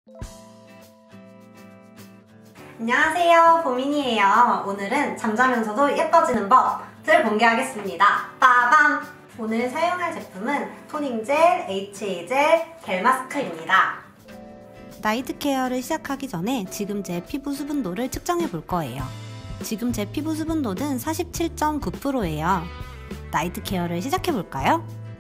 안녕하세요, 보민이에요. 오늘은 잠자면서도 예뻐지는 법을 공개하겠습니다. 빠밤! 오늘 사용할 제품은 토닝젤, HA 젤, 겔 마스크입니다. 나이트 케어를 시작하기 전에 지금 제 피부 수분도를 측정해 볼 거예요. 지금 제 피부 수분도는 47.9%예요. 나이트 케어를 시작해 볼까요?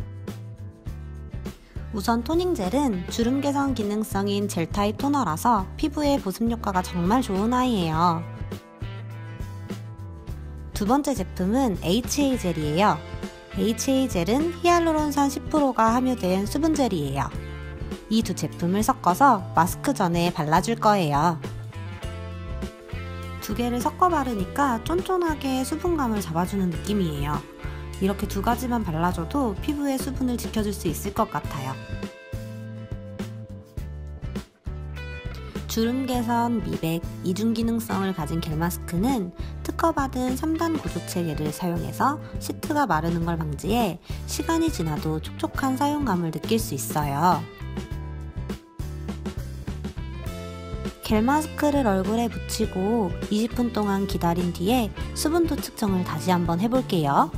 우선 토닝젤은 주름 개선 기능성인 젤 타입 토너라서 피부에 보습 효과가 정말 좋은 아이예요. 두 번째 제품은 HA 젤이에요. HA 젤은 히알루론산 10%가 함유된 수분 젤이에요. 이 두 제품을 섞어서 마스크 전에 발라줄 거예요. 두 개를 섞어 바르니까 쫀쫀하게 수분감을 잡아주는 느낌이에요. 이렇게 두 가지만 발라줘도 피부의 수분을 지켜줄 수 있을 것 같아요. 주름 개선, 미백, 이중 기능성을 가진 겔 마스크는 특허받은 3단 구조 체계를 사용해서 시트가 마르는 걸 방지해 시간이 지나도 촉촉한 사용감을 느낄 수 있어요. 겔 마스크를 얼굴에 붙이고 20분 동안 기다린 뒤에 수분도 측정을 다시 한번 해볼게요.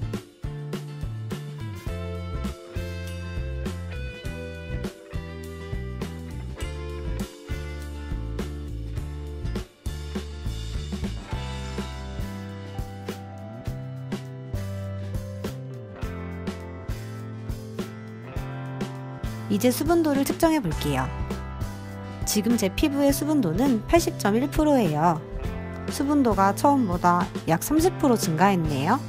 이제 수분도를 측정해 볼게요. 지금 제 피부의 수분도는 80.1%예요. 수분도가 처음보다 약 30% 증가했네요.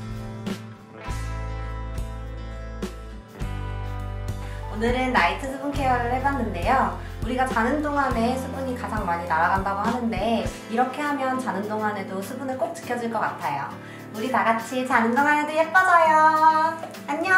오늘은 나이트 수분 케어를 해봤는데요. 우리가 자는 동안에 수분이 가장 많이 날아간다고 하는데 이렇게 하면 자는 동안에도 수분을 꼭 지켜줄 것 같아요. 우리 다 같이 자는 동안에도 예뻐져요. 안녕!